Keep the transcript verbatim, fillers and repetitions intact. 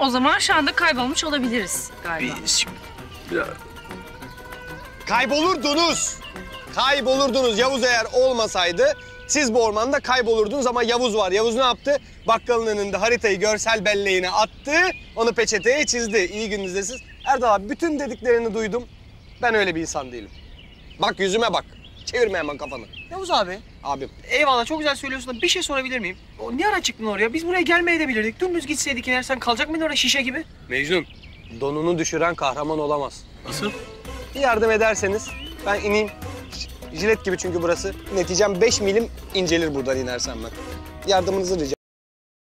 O zaman şu anda kaybolmuş olabiliriz galiba. Biz biraz... Kaybolurdunuz. Kaybolurdunuz. Yavuz eğer olmasaydı siz bu ormanda kaybolurdunuz ama Yavuz var. Yavuz ne yaptı? Bakkalın önünde haritayı görsel belleğine attı. Onu peçeteye çizdi. İyi gününüzde siz. Erdal abi bütün dediklerini duydum. Ben öyle bir insan değilim. Bak yüzüme bak. Çevirme hemen kafanı. Yavuz abi. Abim. Eyvallah çok güzel söylüyorsun da bir şey sorabilir miyim? O ne ara çıktın oraya? Biz buraya gelmeye de bilirdik. Dümdüz gitseydik eğer sen kalacak mıydın oraya şişe gibi? Mecnun. Donunu düşüren kahraman olamaz. Nasıl? Bir yardım ederseniz ben ineyim. Jilet gibi çünkü burası. Neticem beş milim incelir buradan inersem ben. Yardımınızı rica